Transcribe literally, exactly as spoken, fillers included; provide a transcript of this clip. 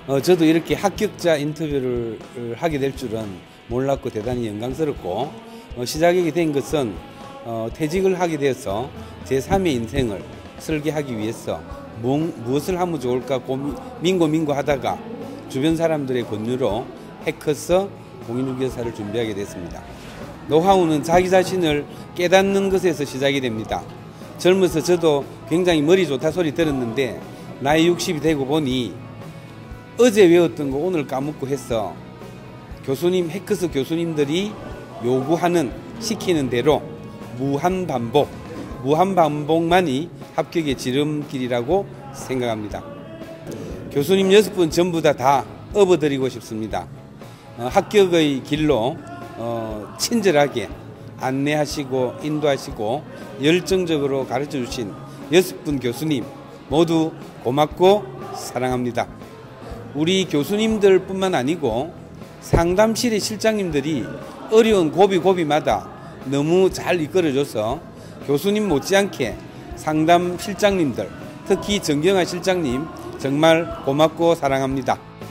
어, 저도 이렇게 합격자 인터뷰를 하게 될 줄은 몰랐고 대단히 영광스럽고 어, 시작이 된 것은 어, 퇴직을 하게 되어서 제삼의 인생을 설계하기 위해서 무, 무엇을 하면 좋을까 고민, 민고민고 하다가 주변 사람들의 권유로 해커스 공인중개사를 준비하게 됐습니다. 노하우는 자기 자신을 깨닫는 것에서 시작이 됩니다. 젊어서 저도 굉장히 머리 좋다 소리 들었는데 나이 육십이 되고 보니 어제 외웠던 거 오늘 까먹고 해서 교수님, 해커스 교수님들이 요구하는, 시키는 대로 무한 반복, 무한 반복만이 합격의 지름길이라고 생각합니다. 교수님 여섯 분 전부 다 다 업어드리고 싶습니다. 어, 합격의 길로 어, 친절하게 안내하시고 인도하시고 열정적으로 가르쳐 주신 여섯 분 교수님 모두 고맙고 사랑합니다. 우리 교수님들 뿐만 아니고 상담실의 실장님들이 어려운 고비 고비마다 너무 잘 이끌어줘서 교수님 못지않게 상담 실장님들, 특히 정경화 실장님 정말 고맙고 사랑합니다.